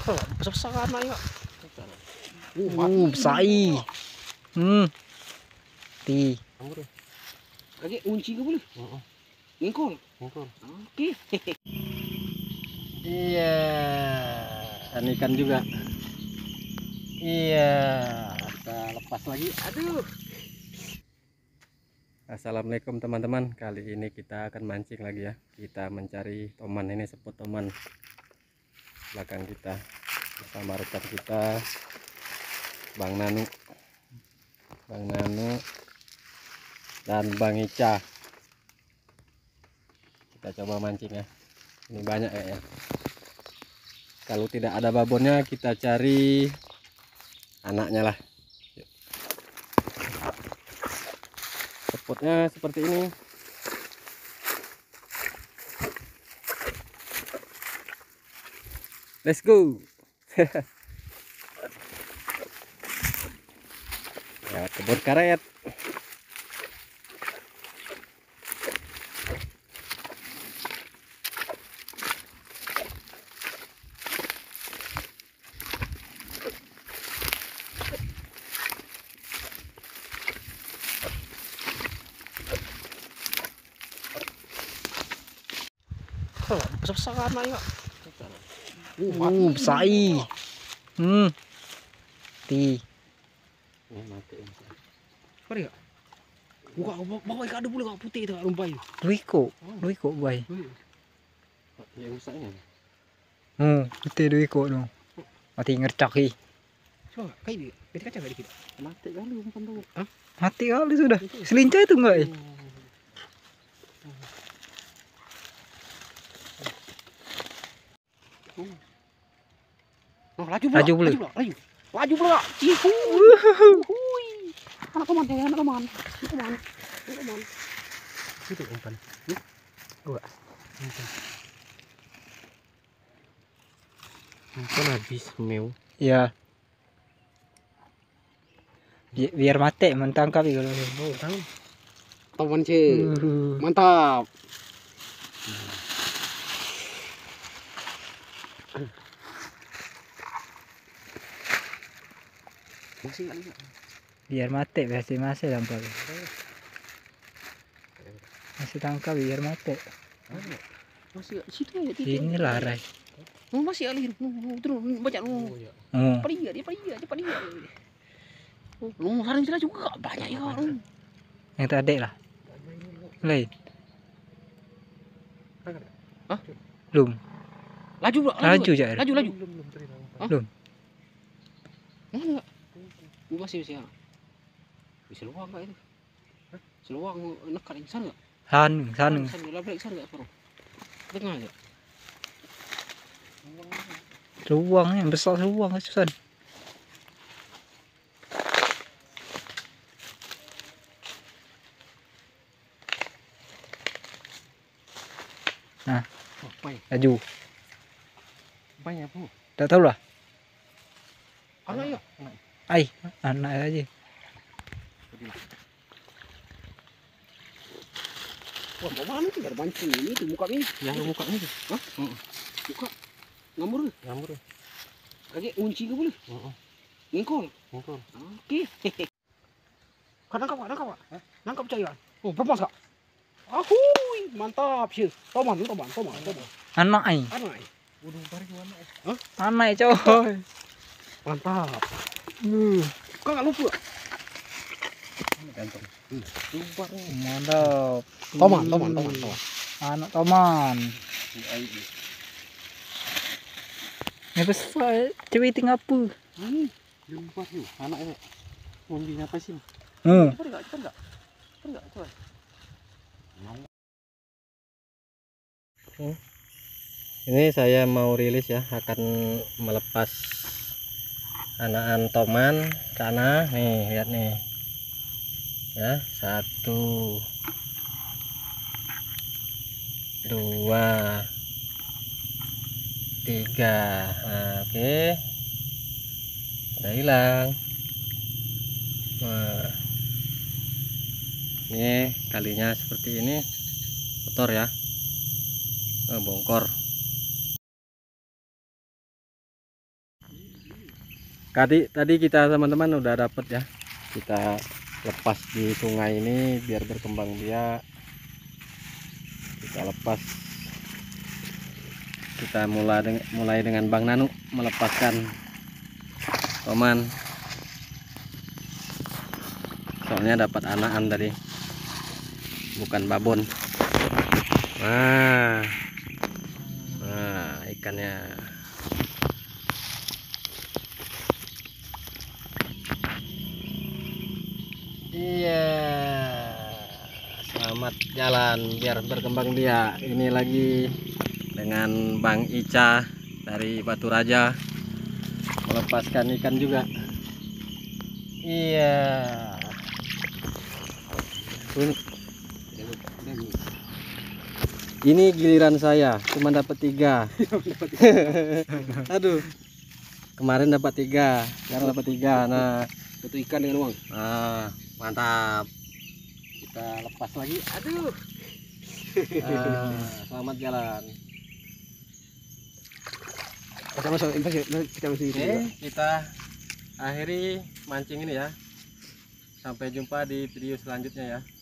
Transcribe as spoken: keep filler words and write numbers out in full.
Besar-besar anak ya. Uh, besai. Hmm. Ti. Lagi kunci ke boleh? Heeh. Ngkol. Ngkol. Oke. Iya. Dan ikan juga. Iya. Kita lepas lagi. Aduh. Assalamualaikum teman-teman. Kali ini kita akan mancing lagi ya. Kita mencari toman. Ini sepot toman belakang kita bersama rekan kita Bang Nanu, Bang Nanu dan Bang Ica. Kita coba mancing ya. Ini banyak ya. Kalau tidak ada babonnya kita cari anaknya lah. Yuk. Spotnya seperti ini. Let's go. Ya, kebun karet. Besar-besar anak ya. Uh, besai. Hmm. Ti. Ini mati. Apa dia? Buka bawa ikan ada boleh kak putih tu rumpai. Duiko. Duiko boy. Ya rusaknya. Hmm, putih duiko no. Mati ngercak hi. Coba kayak dia. Kita kacang dikit. Mati kali umpan tuh. Hah? Mati kali sudah. Selincah itu enggak ya? Oh, laju pula. Laju pula. Laju pula. Laju. Laju pula. Cihu. Hui. Anak teman ya, anak teman. Anak teman. Anak teman. Itu umpan. Gua. Umpan habis meu. Ya. Bi biar mati mentangkap kalau. Oh, tahu. Teman sih. Uh. Mantap. Masih kali ya. Biar mati masih masih tangkap. Masih tangkap biar mati. Masih situ ya. Ini larai. Oh, masih alir. Terus baca lu. Oh. Cepat dia, dia cepat dia, cepat dia. Lu sarang sila juga banyak ya lu. Yang tadi lah. Lain. Hah? Belum. Laju pula. Laju aja. Laju, laju. Belum. Enggak. Gua masih masih. Bisa luang enggak itu? Hah? Seluang nekat insan enggak? Sanu, sanu. Insan labrak insan enggak, Bro? Tengah ya. Seluang yang besar seluang Susan. Nah, laju. Banyak bu. Tak tahu lah. Anak ya. Ai, anak aja. Wah, mau mana tuh? Ada bancing ini tuh muka ini. Yang muka ini. Hah? Buka. Ngamur. Ngamur. Lagi kunci ke boleh? Heeh. Ngkol. Ngkol. Oke. Kau nangkap, Kak, nangkap, Kak. Nangkap cairan. Oh, bermas, Kak. Ahui, mantap sih. Toman, toman, toman, toman. Anak ai. Anak. Waduh, bari ke mana? Hah? Anak coy. Mantap. Uh, Kau enggak lupa. Ganteng. Lupa. mantap. Toman, toman, toman, toman. Anak toman. Ai. Ini besar. Cewiting apa? Hmm. Lupa tuh. Anaknya. Ngundi apa sih? Hmm. Cepat enggak? Cepat enggak? Cepat enggak? Coba. Ini saya mau rilis ya, akan melepas anakan toman karena nih lihat nih ya, satu dua tiga. Nah, oke, udah hilang. Nah, ini kalinya seperti ini, kotor ya, nah, bongkor. Tadi tadi kita teman-teman udah dapat ya. Kita lepas di sungai ini biar berkembang biak. Kita lepas. Kita mulai dengan, mulai dengan Bang Nanu melepaskan toman. Soalnya dapat anakan tadi. Bukan babon. Nah. Nah, ikannya. Iya, selamat jalan biar berkembang biak. Ini lagi dengan Bang Ica dari Batu Raja melepaskan ikan juga. Iya. Ini giliran saya, cuma dapat tiga. Aduh, kemarin dapat tiga, sekarang dapat tiga. Nah, Satu ikan dengan uang. ah, mantap. Kita lepas lagi. Aduh. Ah, selamat jalan. Kita masuk, kita masuk itu. Oke, kita akhiri mancing ini ya. Sampai jumpa di video selanjutnya ya.